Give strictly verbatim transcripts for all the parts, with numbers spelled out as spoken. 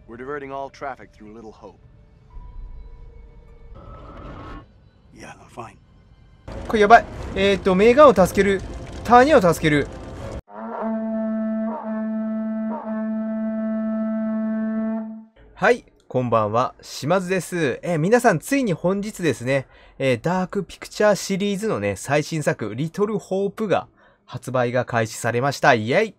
We're diverting all traffic through Little Hope. Yeah, fine. これやばい。えっと、メーガンを助ける。ターニャを助ける。はい、こんばんは。島津です。えー、皆さん、ついに本日ですね、えー、ダークピクチャーシリーズのね、最新作、リトルホープが発売が開始されました。イェイ！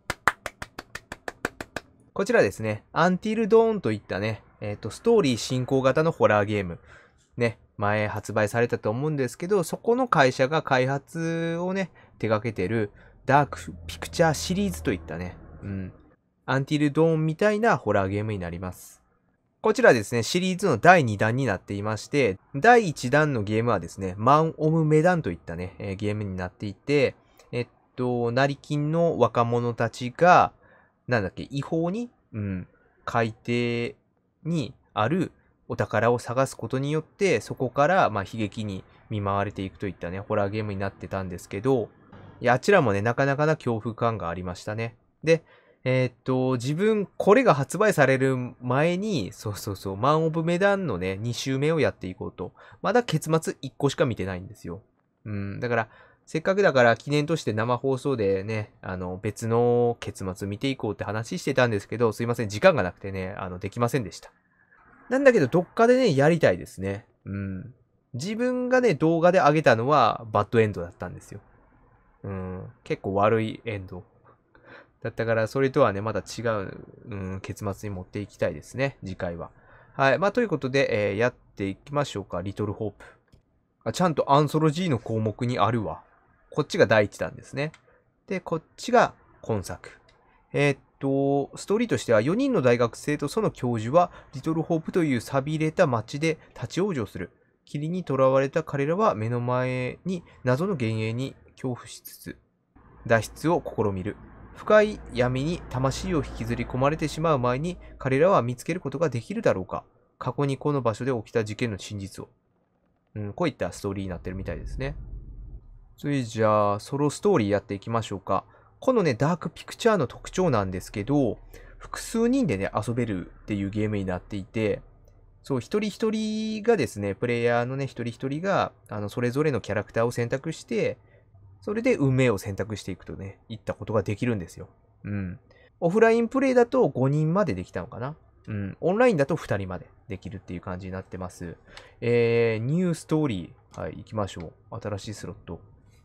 こちらですね、アンティルドーンといったね、えっと、ストーリー進行型のホラーゲーム。ね、前発売されたと思うんですけど、そこの会社が開発をね、手掛けてるダークピクチャーシリーズといったね、うん、アンティルドーンみたいなホラーゲームになります。こちらですね、シリーズのだいにだんになっていまして、だいいちだんのゲームはですね、マン・オム・メダンといったね、えー、ゲームになっていて、えっと、成金の若者たちが、なんだっけ、違法に、うん、海底にあるお宝を探すことによって、そこから、まあ、悲劇に見舞われていくといったね、ホラーゲームになってたんですけど、いや、あちらもね、なかなかな恐怖感がありましたね。で、えーっと、自分、これが発売される前に、そうそうそう、マン・オブ・メダンのね、に週目をやっていこうと。まだ結末いっこしか見てないんですよ。うん、だから、せっかくだから記念として生放送でね、あの、別の結末見ていこうって話してたんですけど、すいません、時間がなくてね、あの、できませんでした。なんだけど、どっかでね、やりたいですね。うん。自分がね、動画で上げたのは、バッドエンドだったんですよ。うん。結構悪いエンド。だったから、それとはね、また違う、うん、結末に持っていきたいですね、次回は。はい。まあ、ということで、えー、やっていきましょうか、リトルホープ。あ、ちゃんとアンソロジーの項目にあるわ。こっちがだいいちだんですね。で、こっちが今作。えー、っと、ストーリーとしてはよにんの大学生とその教授は、リトルホープという寂れた街で立ち往生する。霧に囚われた彼らは目の前に謎の幻影に恐怖しつつ、脱出を試みる。深い闇に魂を引きずり込まれてしまう前に、彼らは見つけることができるだろうか。過去にこの場所で起きた事件の真実を。うん、こういったストーリーになってるみたいですね。それじゃあ、ソロストーリーやっていきましょうか。このね、ダークピクチャーの特徴なんですけど、複数人でね、遊べるっていうゲームになっていて、そう、一人一人がですね、プレイヤーのね、一人一人が、あの、それぞれのキャラクターを選択して、それで運命を選択していくとね、いったことができるんですよ。うん。オフラインプレイだとごにんまでできたのかな。うん。オンラインだとふたりまでできるっていう感じになってます。えー、ニューストーリー。はい、行きましょう。新しいスロット。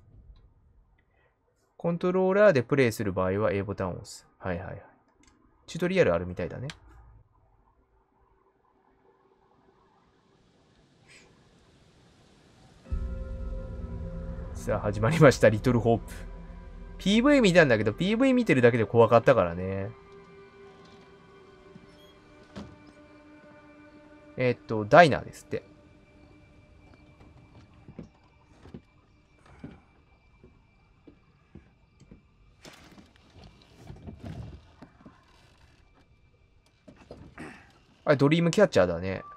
コントローラーでプレイする場合は A ボタンを押す。はいはいはい。チュートリアルあるみたいだね。さあ、始まりました。リトルホープ。ピーブイ 見たんだけど、ピーブイ 見てるだけで怖かったからね。えー、っと、ダイナーですって。あれ、ドリームキャッチャーだね。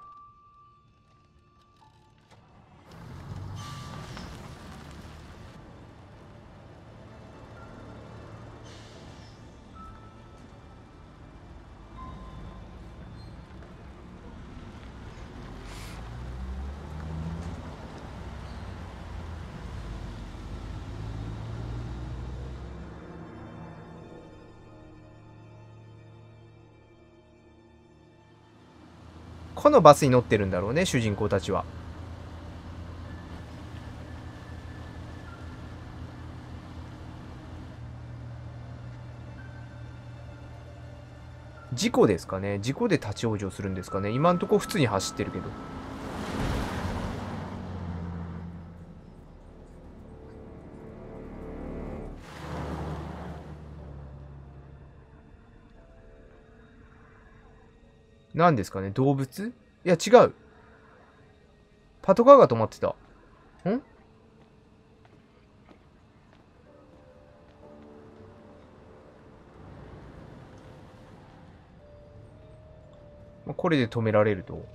このバスに乗ってるんだろうね、主人公たちは。事故ですかね。事故で立ち往生するんですかね。今んとこ普通に走ってるけど。何ですかね、動物？いや、違う。パトカーが止まってた。ん？これで止められると。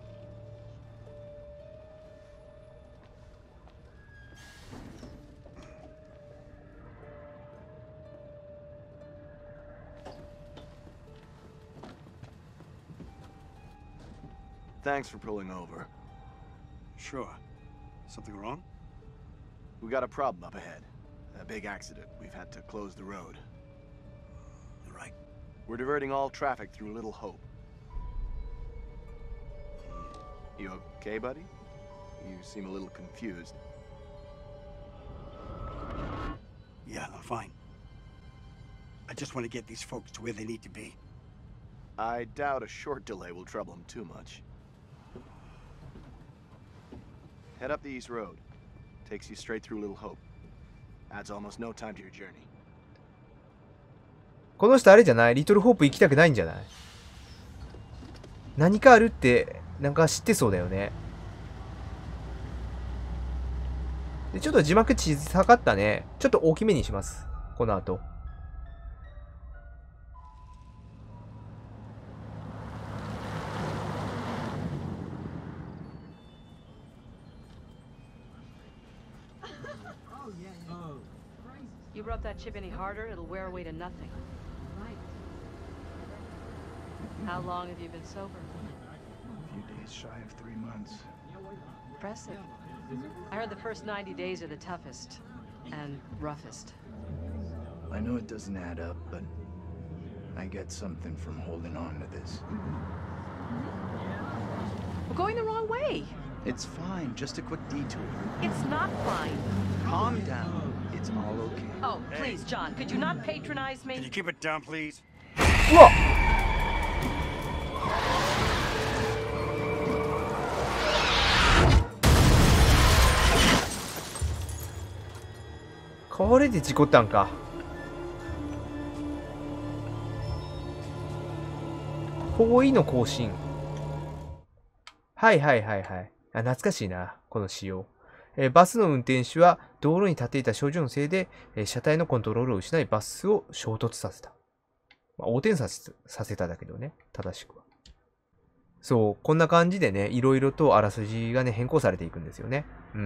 Thanks for pulling over. Sure. Something wrong? We got a problem up ahead. A big accident. We've had to close the road. You're right. We're diverting all traffic through Little Hope. You okay, buddy? You seem a little confused. Yeah, I'm fine. I just want to get these folks to where they need to be. I doubt a short delay will trouble them too much. Head up the East Road. Takes you straight through Little Hope. Adds almost no time to your journey. この人あれじゃない？リトルホープ行きたくないんじゃない？何かあるってなんか知ってそうだよね。でちょっと字幕小さかったね。ちょっと大きめにします。この後。 You rub that chip any harder, it'll wear away to nothing. How long have you been sober? A few days shy of three months. Impressive. I heard the first ninety days are the toughest and roughest. I know it doesn't add up, but I get something from holding on to this. We're going the wrong way. It's fine, just a quick detour. It's not fine. Calm down. It's all okay. Oh, please, John, could you not patronize Can you me? keep it down, please? うわっこれで事故ったんか。方位の更新。はいはいはいはい。あ、懐かしいな、この仕様。えーバスの運転手は道路に立っていた症状のせいで、えー車体のコントロールを失いバスを衝突させた。まあ、横転させさせただけどね、正しくは。そう、こんな感じでね、いろいろとあらすじがね、変更されていくんですよね。うん。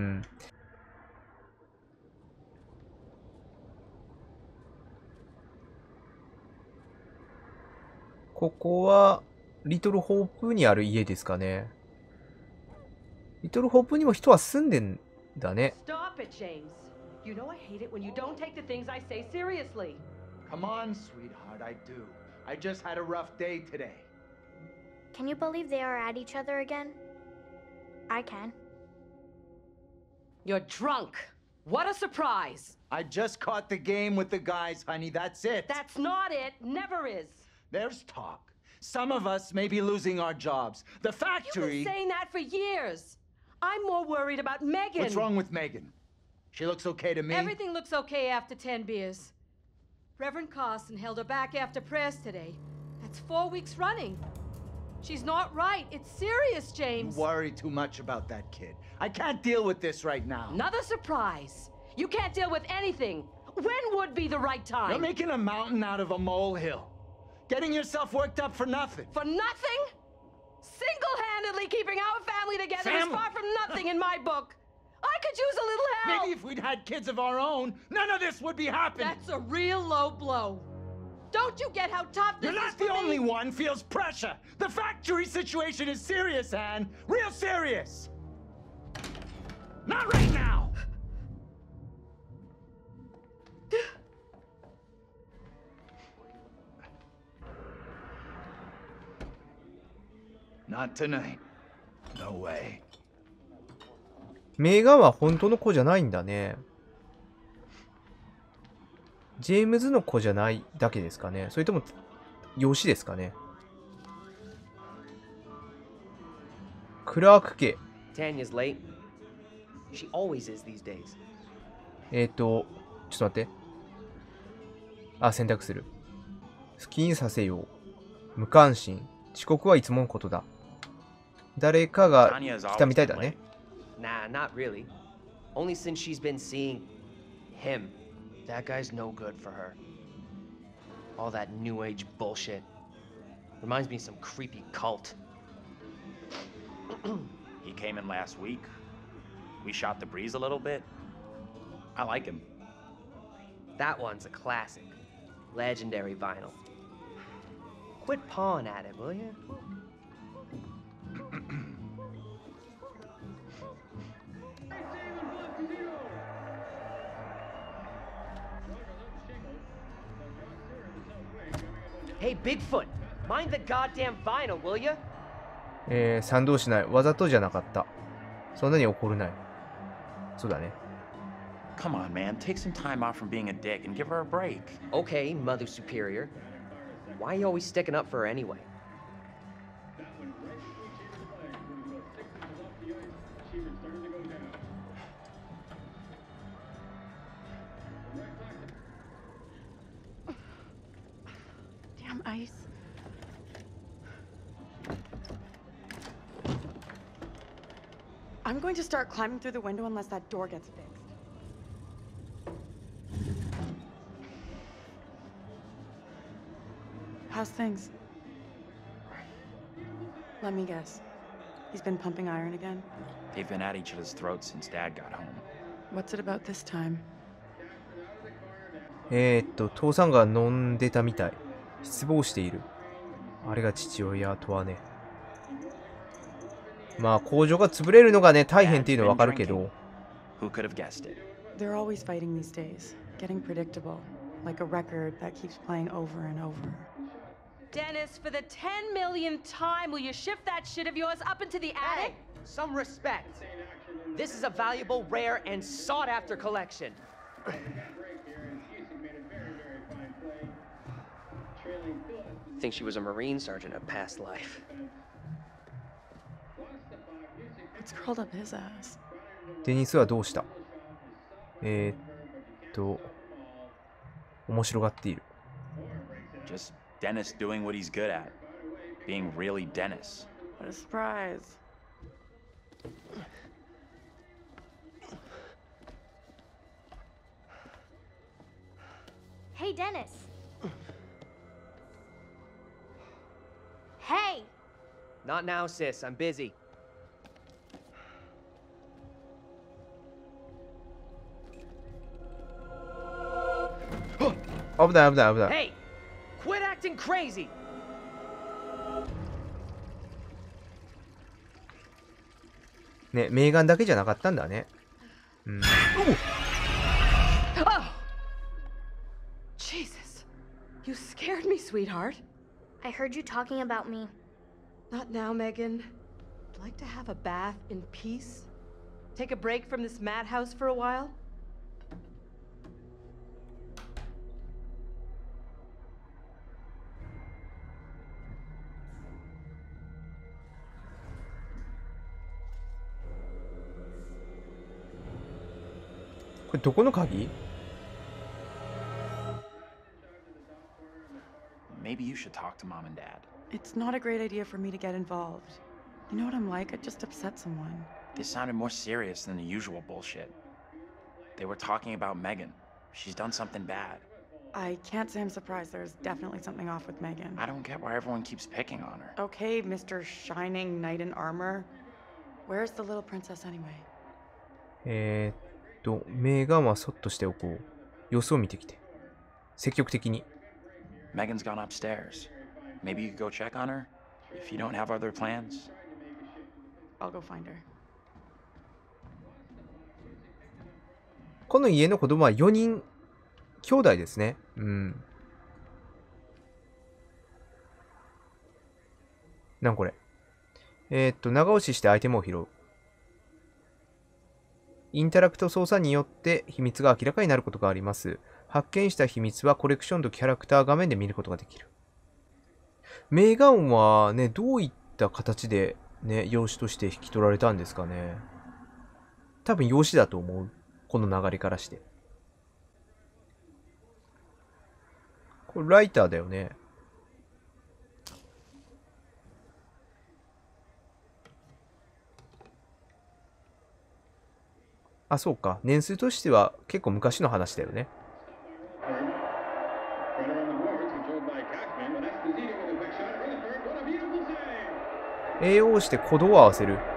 ここは、リトルホープにある家ですかね。リトルホープにも人は住んでんだね。 Stop it, James. You know I hate it when you don't take the things I say seriously. Come on, sweetheart, I do. I just had a rough day today. Can you believe they are at each other again? I can. You're drunk. What a surprise. I just caught the game with the guys, honey, that's it. That's not it. Never is. There's talk. Some of us may be losing our jobs. The You've factory... been saying that for years. I'm more worried about Megan. What's wrong with Megan? She looks okay to me. Everything looks okay after ten beers. Reverend Carson held her back after prayers today. That's four weeks running. She's not right. It's serious, You James. worry too much about that kid. I can't deal with this right now. Another surprise. You can't deal with anything. When would be the right time? You're making a mountain out of a molehill. Getting yourself worked up for nothing. For nothing? Single-handedly keeping our family together is Family? far from nothing in my book. I could use a little help. Maybe if we'd had kids of our own, none of this would be happening. That's a real low blow. Don't you get how tough this You're is not for the only me? one feels pressure. The factory situation is serious, Anne. Real serious. Not right now. Not tonight. No way. メガは本当の子じゃないんだね。ジェームズの子じゃないだけですかね。それとも養子ですかね。クラーク家。 Tanya's late. She always is these days. えっと、ちょっと待って。あ、選択する。好きにさせよう。無関心。遅刻はいつものことだ。誰かが Tanya's 来た always みたい been だね。 late. Nah, not really. Only since she's been seeing him. That guy's no good for her. All that new age bullshit. Reminds me of some creepy cult. He came in last week. We shot the breeze a little bit. I like him. That one's a classic. Legendary vinyl. Quit pawing at it, will you? Hey, Bigfoot, mind the goddamn vinyl, will ya? えー、賛同しない。わざとじゃなかった。そんなに怒るない。そうだね。 Come on, man. Take some time off from being a dick and give her a break. Okay, Mother Superior. Why are you always sticking up for her anyway? Damn ice. I'm going to start climbing through the window unless that door gets fixed. How's things? Let me guess. He's been pumping iron again? They've been at each other's throats since Dad got home. What's it about this time? えー、っと、父さんが飲んでたみたい。失望している。あれが父親とはね。まあ、工場が潰れるのがね、大変っていうのはわかるけど。 Who could have guessed it? They're always fighting these days. Getting predictable. Like a record that keeps playing over and over. Dennis, for the ten millionth time, will you shift that shit of yours up into the attic? Hey, some respect. This is a valuable, rare, and sought-after collection. Think she was a Marine sergeant in a past life. What's curled up his ass? デニスはどうした？えー、っと、面白がっている。 Just Dennis doing what he's good at. Being really Dennis. What a surprise. Hey, Dennis. Hey! Not now, sis. I'm busy. Oh, 危ない危ない危ない。 Hey! Quit acting crazy! ね、メーガンだけじゃなかったんだね。うん。 Oh! Jesus. You scared me, sweetheart. I heard you talking about me. Not now, Megan. I'd like to have a bath in peace. Take a break from this madhouse for a while. What? これどこの鍵？ Maybe you should talk to Mom and Dad. It's not a great idea for me to get involved. You know what I'm like? I'd just upset someone. This sounded more serious than the usual bullshit. They were talking about Megan. She's done something bad. I can't say I'm surprised. There's definitely something off with Megan. I don't get why everyone keeps picking on her. Okay, Mister Shining Knight in Armor. Where's the little princess anyway? えーっと、メーガンはそっとしておこう。様子を見てきて。積極的に。 Megan's gone upstairs. Maybe you could go check on her? If you don't have other plans? I'll go find her. この家の子供はよにん兄弟ですね。うん。なんこれ。えー、っと、長押ししてアイテムを拾う。インタラクト操作によって秘密が明らかになることがあります。発見した秘密はコレクションとキャラクター画面で見ることができる。メーガンはね、どういった形でね、養子として引き取られたんですかね。多分養子だと思う。この流れからして。これライターだよね。あ、そうか。年数としては結構昔の話だよね。エーオー を押してコドを合わせる。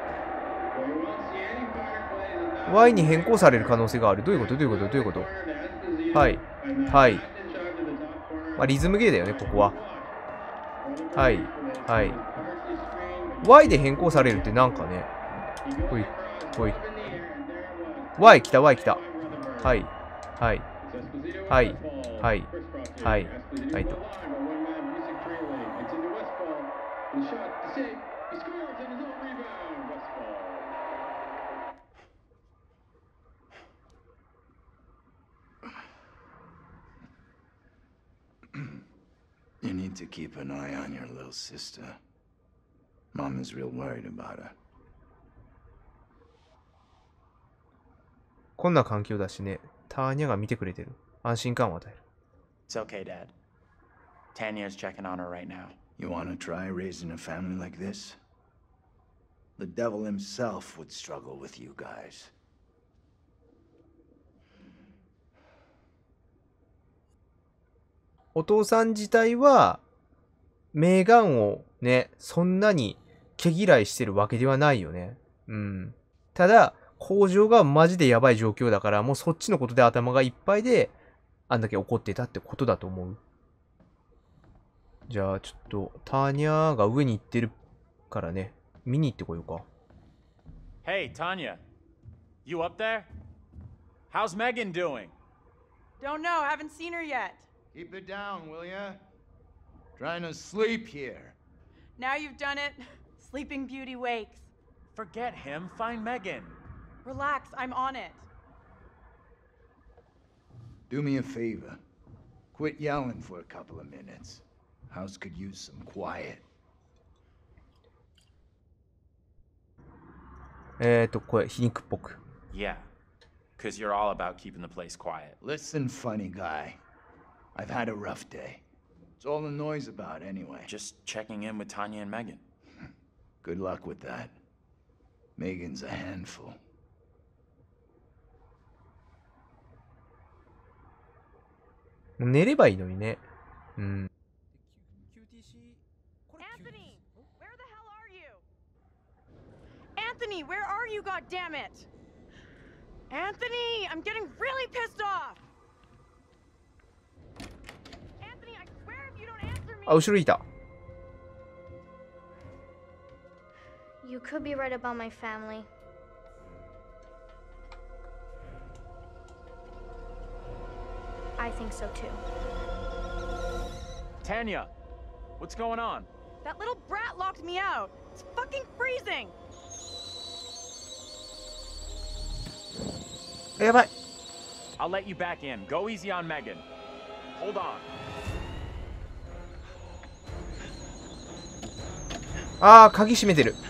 ワイ に変更される可能性がある。どういうことどういうことどういうことはい。はい。まあ、リズムゲーだよね、ここは。はい。はい。ワイ で変更されるってなんかね。ほい。ほい。Y 来た、Y 来た。はい。はい。はい。はい。はい。はいと。 The shot to save. He scores on his own rebound. Westfall. You need to keep an eye on your little sister. Mom is real worried about her. こんな環境だしね、ターニャが見てくれてる。安心感を与える。 It's okay, Dad. Tanya's checking on her right now. You want to try raising a family like this? The devil himself would struggle with you guys. お父さん自体は、メーガンをね、そんなに毛嫌いしてるわけではないよね。うん。ただ、工場がマジでやばい状況だから、もうそっちのことで頭がいっぱいで、あんだけ怒ってたってことだと思う。じゃあ、ちょっと、ターニャが上に行ってるからね、見に行ってこようか。 Hey, Tanya. You up there? How's Megan doing? Don't know, haven't seen her yet. Keep it down, will ya? Trying to sleep here. Now you've done it. Sleeping Beauty wakes. Forget him. Find Megan. Relax, I'm on it. Do me a favor. Quit yelling for a couple of minutes. House could use some quiet. えーと、これ、皮肉っぽく。 Yeah. Because you're all about keeping the place quiet. Listen, funny guy. I've had a rough day. It's all the noise about anyway. Just checking in with Tanya and Megan. Good luck with that. Megan's a handful. 寝ればいいのにね。うん。 Anthony, where the hell are you? Anthony, where are you, goddammit? Anthony, I'm getting really pissed off. Anthony, I swear if you don't answer me. あ、後ろいた。 You could be right about my family. I think so too. Tanya, what's going on? That little brat locked me out. It's fucking freezing. やばい。 I'll let you back in. Go easy on Megan. Hold on. ああ、鍵閉めてる。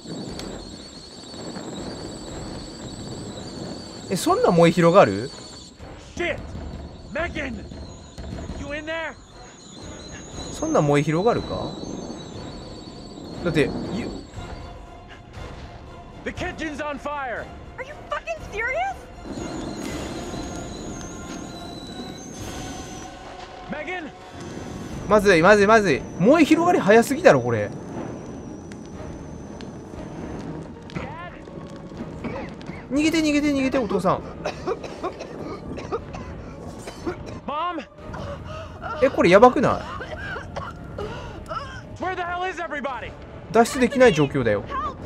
え、そんな燃え広がる？ Shit! Megan! You in there? そんな燃え広がるか？だって、ゆ The kitchen's on fire! Are you fucking serious? Megan! まずいまずいまずい。燃え広がり早すぎだろこれ。逃げて逃げて逃げてお父さん。 Mom? え、これやばくない？ Where the hell is everybody? 脱出できない状況だよ。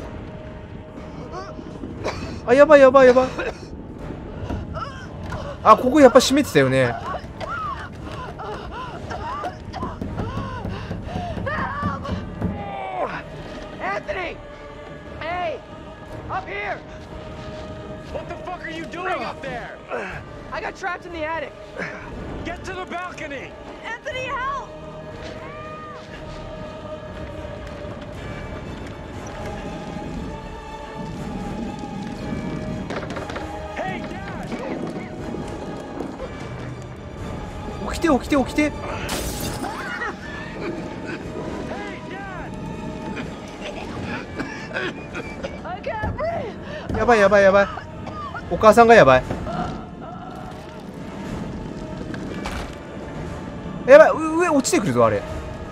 あ、やばいやばいやばい。あ、ここやっぱ閉めてたよね。 Anthony! Hey! Up here! What the fuck are you doing up there? I got trapped in the attic. Get to the balcony! Anthony, help! Hey, Dad! 起きて起きて起きて。 Hey, Dad! I can't breathe! やばいやばいやばい。お母さんがやばい。やばい、上落ちてくるぞあれ。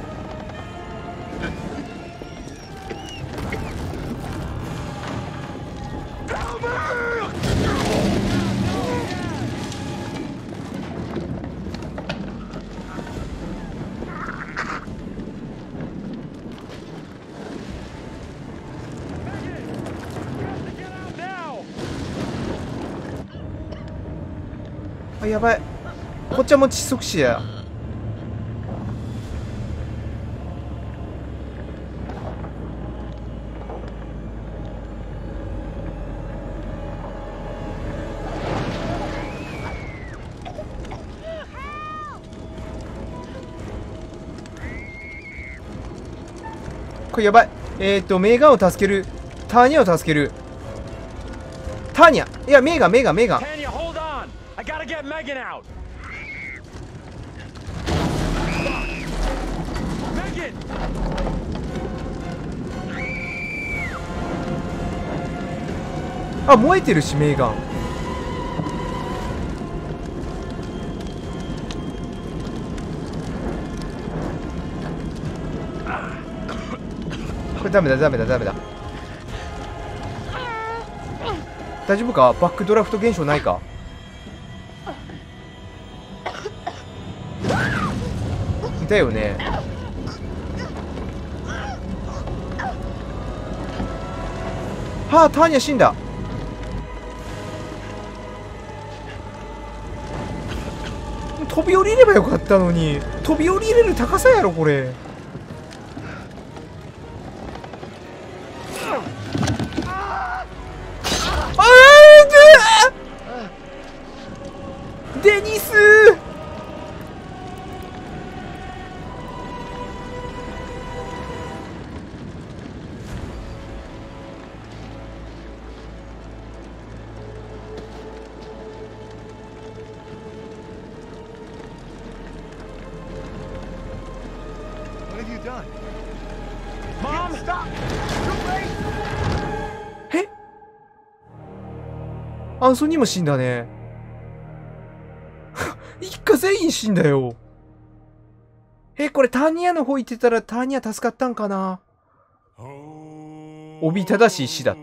あ、やばい。こっちはもう窒息死や。 これやばい。えっと、メーガンを助ける。ターニャを助ける。ターニャ。いや、メーガン、メーガン、メーガン。 Tanya, hold on. I gotta get Megan out. Megan. あ、燃えてるし、メーガン。これダメだ、ダメだ、ダメだ。大丈夫か？バックドラフト現象ないか？だよね。はあ、ターニャ死んだ。飛び降りればよかったのに。飛び降りれる高さやろこれ。あーデニス。 What have you done? Mom, Stop! Too late! え、アンソニーも死んだね。一家全員死んだよ。え、これターニアの方行ってたらターニア助かったんかな。おびただしい死だって。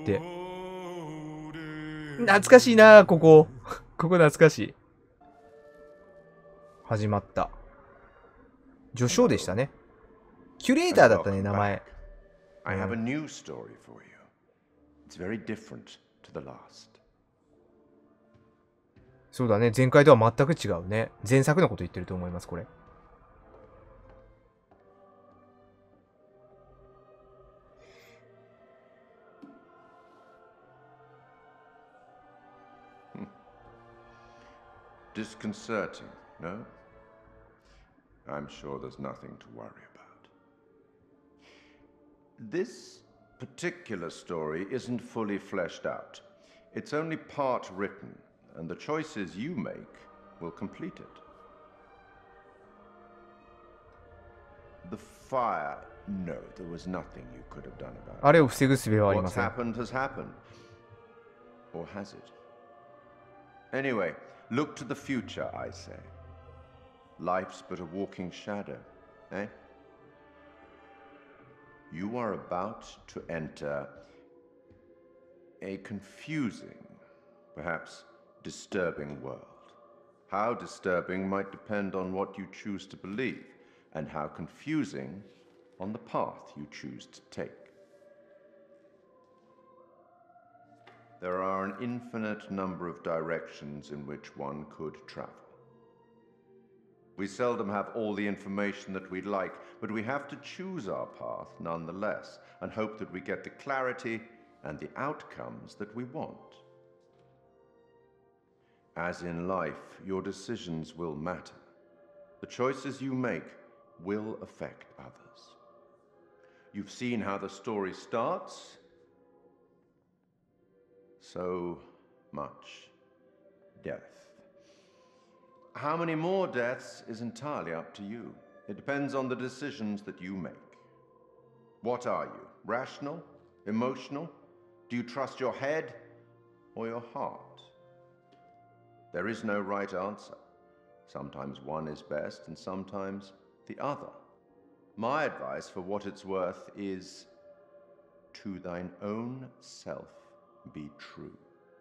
懐かしいな、ここ。ここ懐かしい。始まった。序章でしたね。キュレーターだったね、名前。 I have a new story for you. It's very different to the last. そうだね、前回とは全く違うね。前作のこと言ってると思います、これ。 Disconcerting, no? I'm sure there's nothing to worry about. This particular story isn't fully fleshed out. It's only part written, and the choices you make will complete it. The fire, no, there was nothing you could have done about it. あれを防ぐ術はありま What's せん。 happened has happened. Or has it? Anyway, look to the future, I say. Life's but a walking shadow, eh? You are about to enter a confusing, perhaps disturbing world. How disturbing might depend on what you choose to believe, and how confusing on the path you choose to take. There are an infinite number of directions in which one could travel. We seldom have all the information that we'd like, but we have to choose our path nonetheless, and hope that we get the clarity and the outcomes that we want. As in life, your decisions will matter. The choices you make will affect others. You've seen how the story starts. So much death. How many more deaths is entirely up to you. It depends on the decisions that you make. What are you? Rational? Emotional? Do you trust your head or your heart? There is no right answer. Sometimes one is best and sometimes the other. My advice, for what it's worth, is to thine own self be true.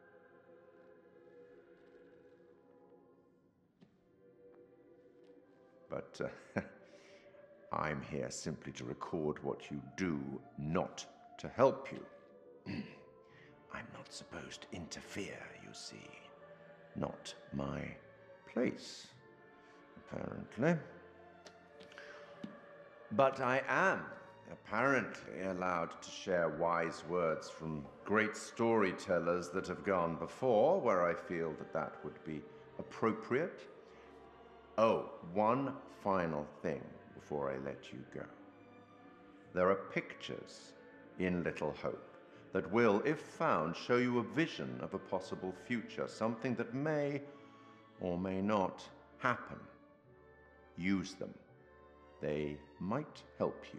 But uh, I'm here simply to record what you do, not to help you. I'm not supposed to interfere, you see. Not my place, apparently. But I am apparently allowed to share wise words from great storytellers that have gone before, where I feel that that would be appropriate. Oh, one final thing before I let you go. There are pictures in Little Hope that will, if found, show you a vision of a possible future, something that may or may not happen. Use them. They might help you.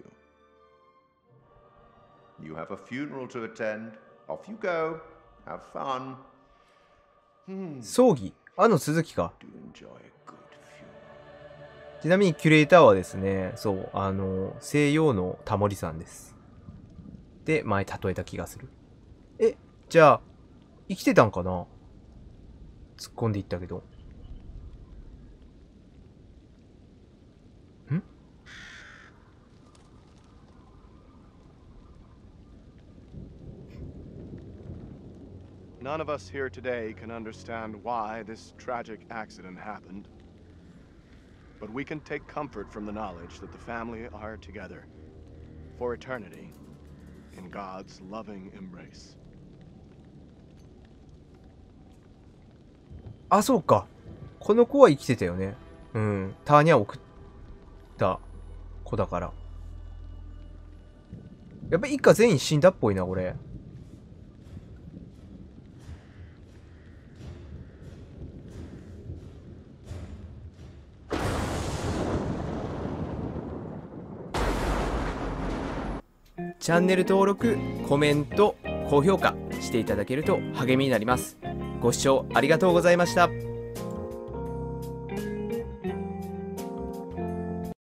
You have a funeral to attend. Off you go. Have fun. 葬儀あの続きか。ちなみにキュレーターはですね、そう、あの、西洋のタモリさんです。で、前例えた気がする。え、じゃあ、生きてたんかな？突っ込んでいったけど。ん？ None of us here today can understand why this tragic accident happened. But we can take comfort from the knowledge that the family are together for eternity in God's loving embrace. あ、そうか。この子は生きてたよね。うん。ターニャを送った子だから。やっぱ一家全員死んだっぽいな、これ。チャンネル登録、コメント、高評価していただけると励みになります。ご視聴ありがとうございました。